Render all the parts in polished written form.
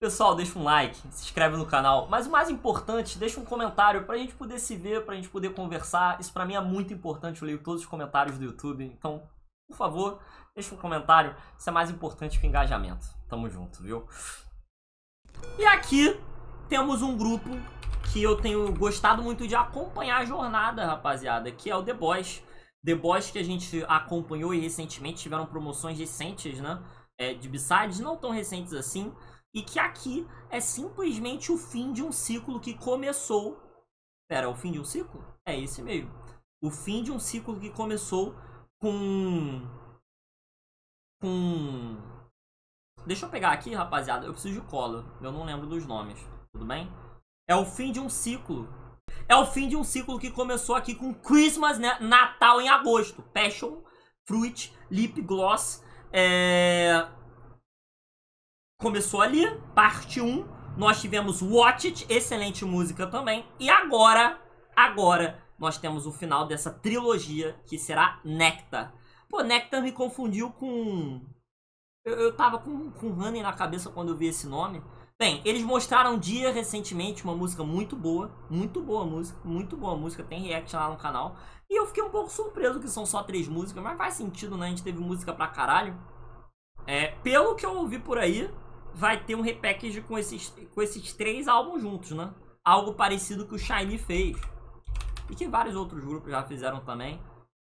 Pessoal, deixa um like, se inscreve no canal, mas o mais importante, deixa um comentário pra gente poder se ver, pra gente poder conversar. Isso pra mim é muito importante, eu leio todos os comentários do YouTube, então, por favor, deixa um comentário, isso é mais importante que o engajamento. Tamo junto, viu? E aqui temos um grupo que eu tenho gostado muito de acompanhar a jornada, rapaziada, que é o The Boys. The Boys que a gente acompanhou e recentemente tiveram promoções recentes, né? De B-Sides, não tão recentes assim. E que aqui é simplesmente o fim de um ciclo que começou... Pera, o fim de um ciclo? É esse mesmo. O fim de um ciclo que começou com... Deixa eu pegar aqui, rapaziada. Eu preciso de cola. Eu não lembro dos nomes. Tudo bem? É o fim de um ciclo. É o fim de um ciclo que começou aqui com Christmas, né? Natal em agosto. Passion, Fruit, Lip Gloss. Começou ali, parte 1. Nós tivemos Watch It, excelente música também. E agora nós temos o final dessa trilogia, que será Nectar. Pô, Nectar me confundiu com... Eu tava com Honey na cabeça quando eu vi esse nome. Bem, eles mostraram Dia recentemente, uma música muito boa música, tem react lá no canal. E eu fiquei um pouco surpreso que são só 3 músicas, mas faz sentido, né? A gente teve música pra caralho. Pelo que eu ouvi por aí, vai ter um repackage com esses 3 álbuns juntos, né? Algo parecido que o Shiny fez. E que vários outros grupos já fizeram também.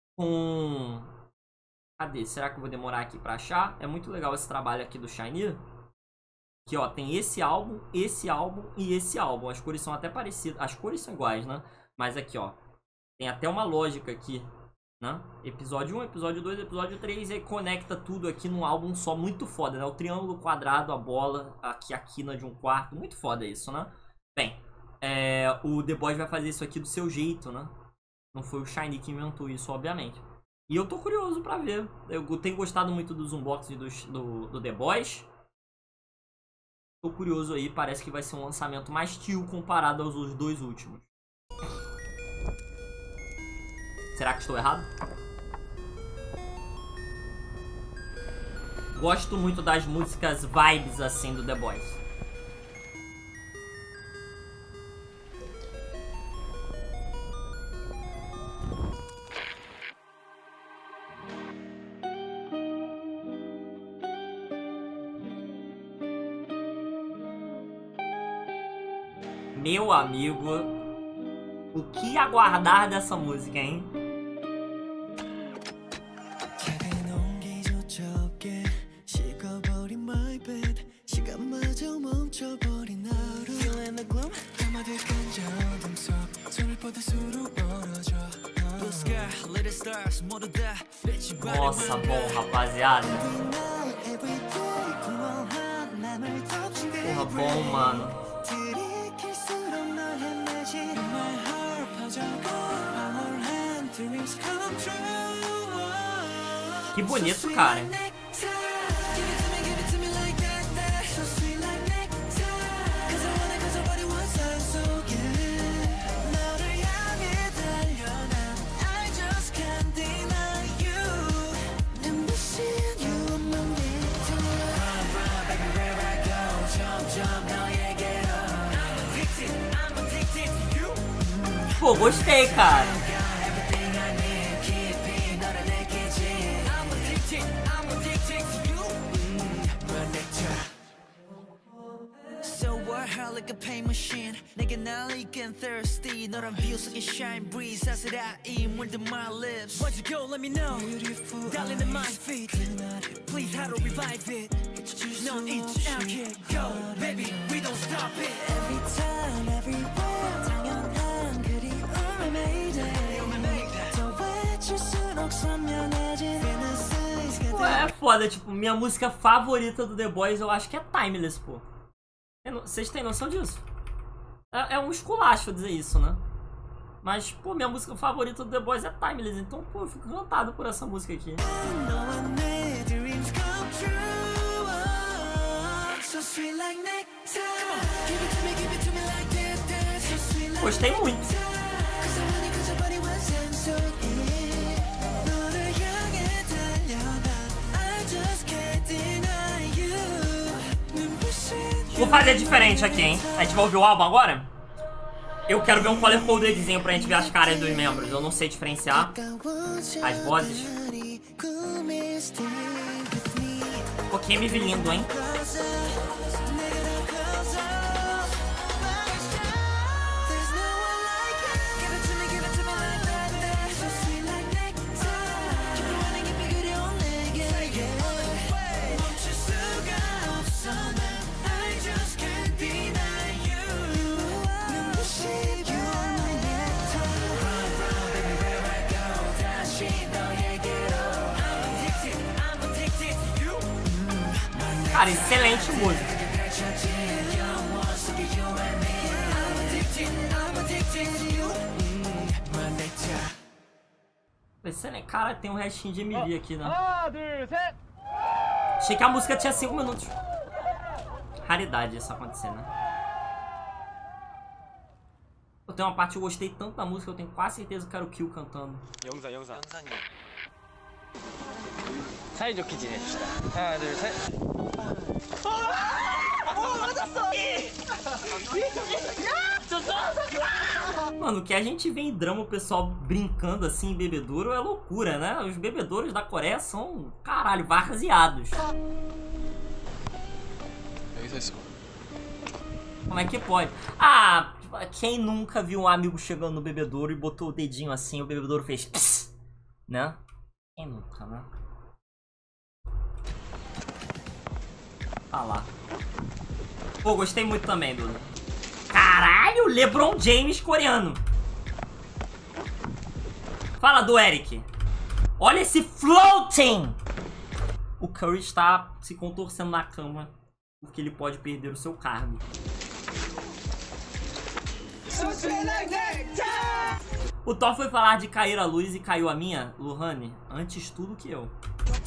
Cadê? Será que eu vou demorar aqui pra achar? É muito legal esse trabalho aqui do Shiny. Aqui, ó, tem esse álbum e esse álbum. As cores são até parecidas. As cores são iguais, né? Mas aqui, ó, tem até uma lógica aqui, né? Episódio 1, episódio 2, episódio 3. E conecta tudo aqui num álbum só. Muito foda, né? O triângulo, o quadrado, a bola, aqui a quina de um quarto. Muito foda isso, né? Bem, o The Boys vai fazer isso aqui do seu jeito, né? Não foi o Shiny que inventou isso, obviamente. E eu tô curioso pra ver. Eu tenho gostado muito dos unboxings do The Boys. Tô curioso aí, parece que vai ser um lançamento mais tio comparado aos 2 últimos. Será que estou errado? Gosto muito das músicas vibes assim do The Boys. Meu amigo, o que aguardar dessa música, hein? Nossa, bom, rapaziada. Porra, bom, mano. Que bonito, cara. Pô, gostei, cara. Like a pain machine, 내게 날 이끈 thirsty. 너란 view 속에 shine breeze. 사스라이 물든 my lips. Why'd you go? Let me know. Darling in my feet. Please how to revive it. 넌 잊지 않게 go, baby. We don't stop it. Every time, everywhere. 당연한 그리움을 mayday. 더 외칠수록 선명해진 fantasies. Pô, é foda, tipo, minha música favorita do The Boys eu acho que é Timeless, pô. Vocês têm noção disso? É um esculacho dizer isso, né? Mas, pô, minha música favorita do The Boys é Timeless. Então, pô, eu fico encantado por essa música aqui. Gostei muito. Vou fazer diferente aqui, hein? A gente vai ouvir o álbum agora? Eu quero ver um color codedzinho pra gente ver as caras dos membros. Eu não sei diferenciar as vozes. Pô, que MV lindo, hein? Cara, excelente música. Excelente. Cara, tem um restinho de MV aqui, né? Achei que a música tinha 5 minutos. Raridade isso acontecer, né? Eu tenho uma parte que eu gostei tanto da música, eu tenho quase certeza que era o Kill cantando. 영상. 사이좋게 지내봅시다. 하나, 둘, 셋. Mano, o que a gente vê em drama, o pessoal brincando assim em bebedouro é loucura, né? Os bebedouros da Coreia são, caralho, varzeados. Como é que pode? Ah, quem nunca viu um amigo chegando no bebedouro e botou o dedinho assim, o bebedouro fez pss, né? Quem nunca, né? Tá lá. Pô, gostei muito também, Duda. Caralho, LeBron James coreano. Fala do Eric. Olha esse floating! O Curry está se contorcendo na cama porque ele pode perder o seu cargo. O Thor foi falar de cair a luz e caiu a minha, Lohane, antes tudo que eu.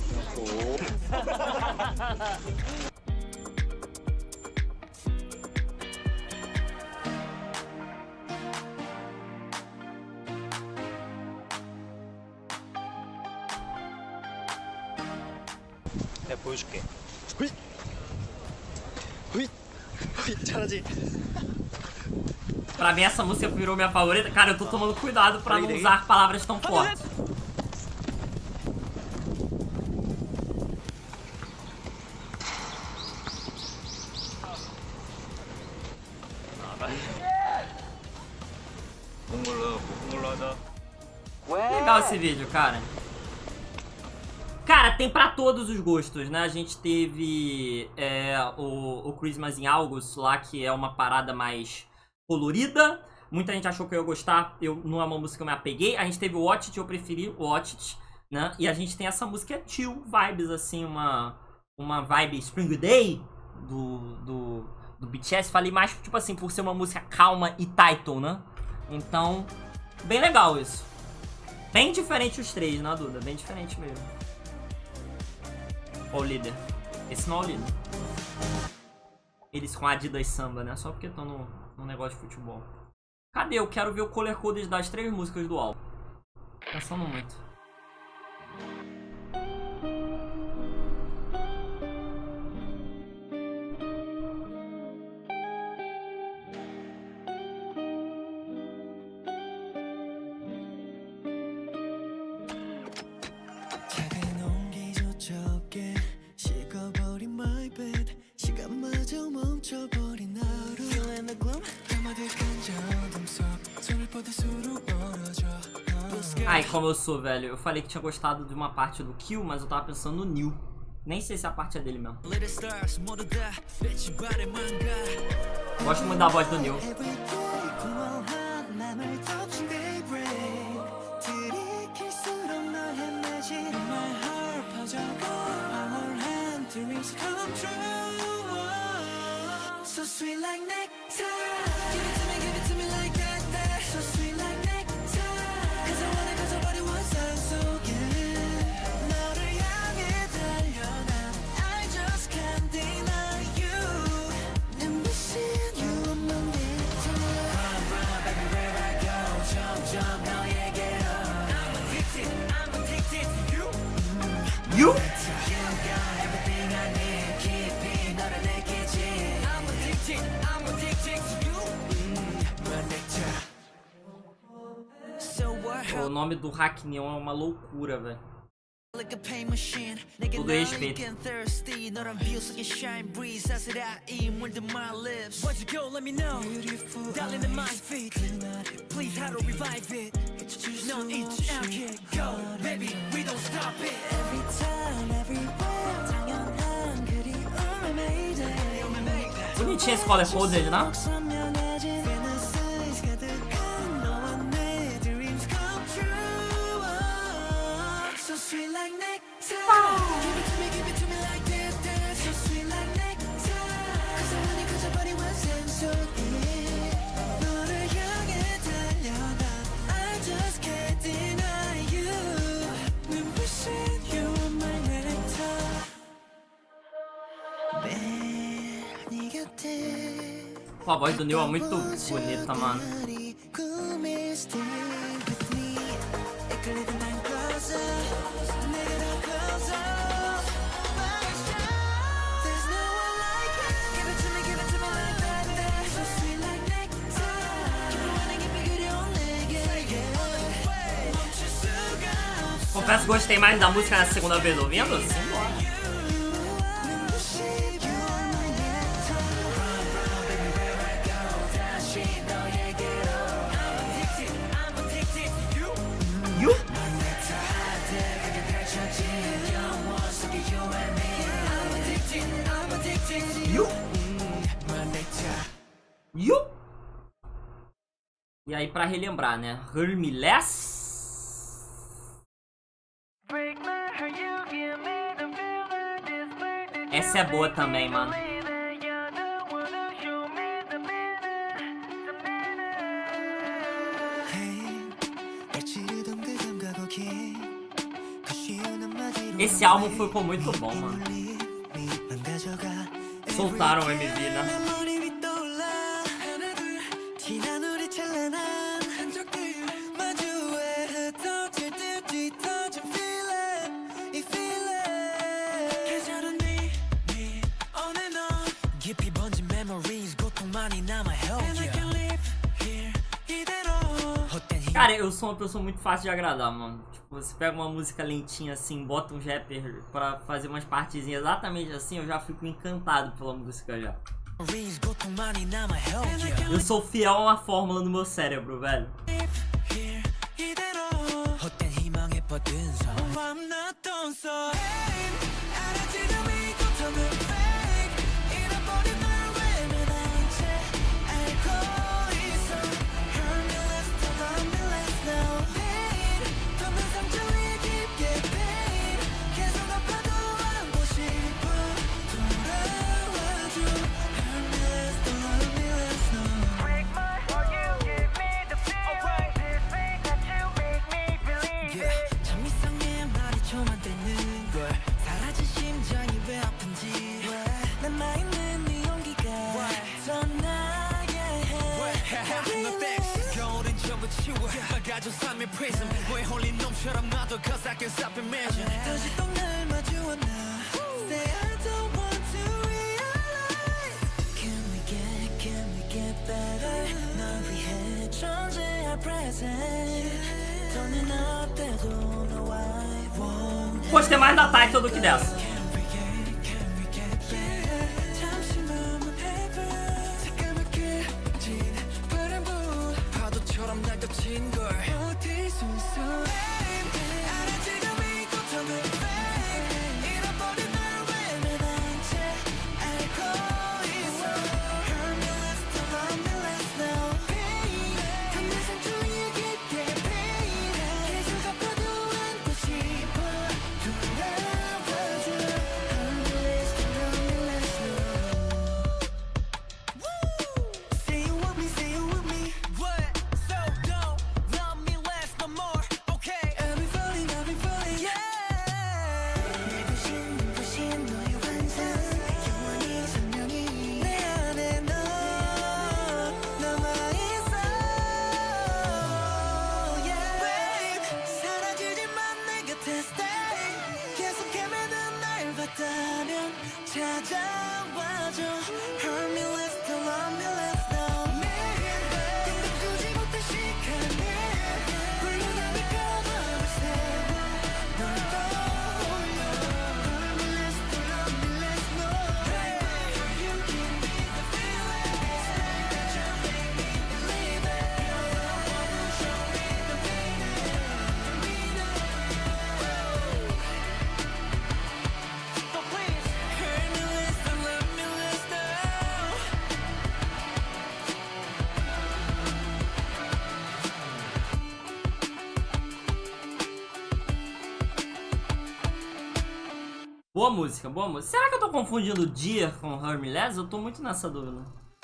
내가 보여줄게. 후잇! 후잇! 후잇! 잘하지? Pra mim essa música virou minha favorita. Cara, eu tô tomando cuidado pra não usar palavras tão fortes. Legal esse vídeo, cara. Cara, tem pra todos os gostos, né? A gente teve o Christmas in August lá, que é uma parada mais colorida. Muita gente achou que eu ia gostar. Não é uma música que eu me apeguei. A gente teve o Watch It, eu preferi o Watch It, né? E a gente tem essa música chill vibes, assim, uma vibe Spring Day do BTS. Falei mais, tipo assim, por ser uma música calma e title, né? Então, bem legal isso. Bem diferente os três, né, Duda? Bem diferente mesmo. Ó o líder. Esse não é o líder. Eles com Adidas Samba, né? Só porque estão no negócio de futebol. Cadê? Eu quero ver o color coded das 3 músicas do álbum. Pensando muito. Ai, como eu sou, velho. Eu falei que tinha gostado de uma parte do Kill, mas eu tava pensando no New. Nem sei se a parte é dele mesmo. Gosto muito da voz do New. You? o nome do Hackneon é uma loucura, velho. Todo respeito. Bonitinho esse color coded, né? Pô, a voz do Neil é muito bonita, mano. Confesso que gostei mais da música na segunda vez ouvindo. Simbora. E aí, pra relembrar, né? Hermiless. Essa é boa também, mano. Esse álbum ficou muito bom, mano. Soltaram o MV, né? Cara, eu sou uma pessoa muito fácil de agradar, mano. Tipo, você pega uma música lentinha assim, bota um rapper pra fazer umas partezinhas exatamente assim, eu já fico encantado pela música já. Eu sou fiel a uma fórmula no meu cérebro, velho. Gostei mais da title do que dessa. Boa música, boa música. Será que eu tô confundindo Dear com Hermiless? Eu tô muito nessa dúvida.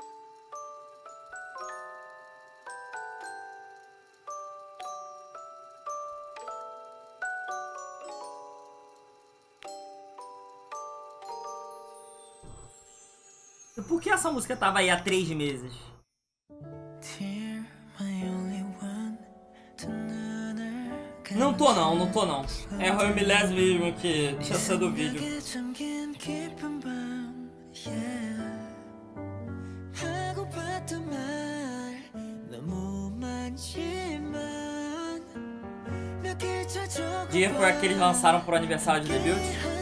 E por que essa música tava aí há 3 meses? Não tô não. É Hermiless mesmo que tinha sido o vídeo. Dear foi aquele que eles lançaram pro aniversário de debut.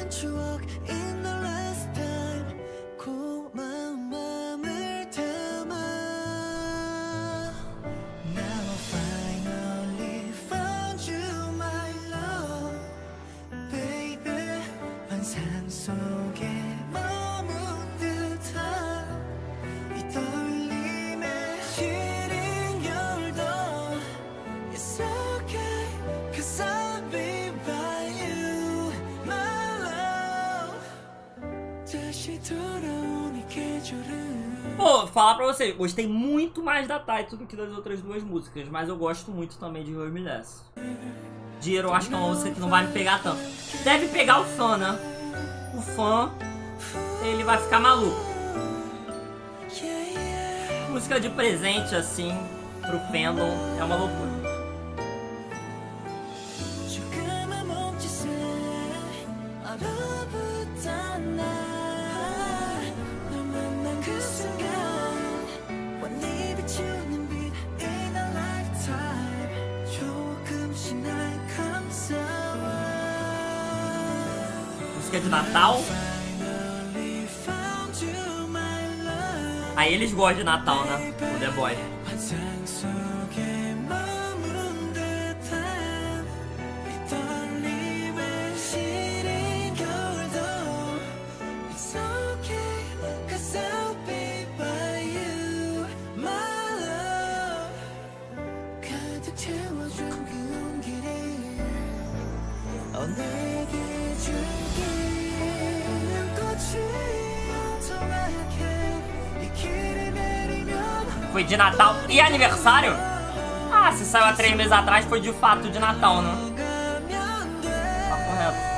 Pô, falar pra vocês, gostei muito mais da Taito do que das outras 2 músicas, mas eu gosto muito também de Hermiless. Dear eu acho que é uma música que não vai me pegar tanto. Deve pegar o fã, né? O fã, ele vai ficar maluco. Música de presente, assim, pro fandom, é uma loucura. Música de Natal. Aí eles gostam de Natal, né? O The Boy. Foi de Natal e aniversário? Ah, se saiu há 3 meses atrás foi de fato de Natal, né? Tá correto.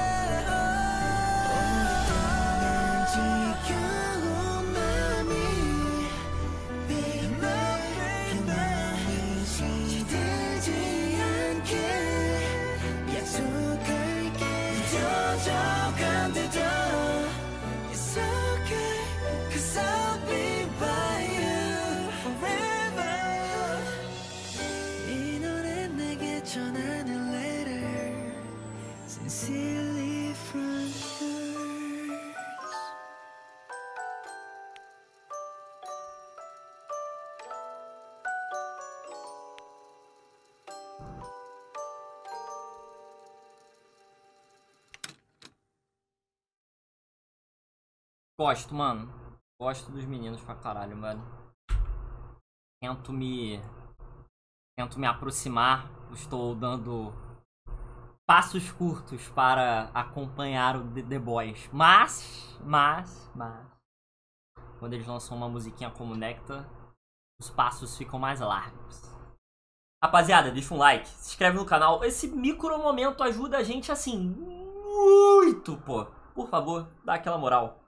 Gosto, mano. Gosto dos meninos pra caralho, velho. Tento me aproximar. Estou dando passos curtos para acompanhar o The Boys. Mas quando eles lançam uma musiquinha como Nectar, os passos ficam mais largos. Rapaziada, deixa um like, se inscreve no canal. Esse micro momento ajuda a gente assim muito, pô. Por favor, dá aquela moral.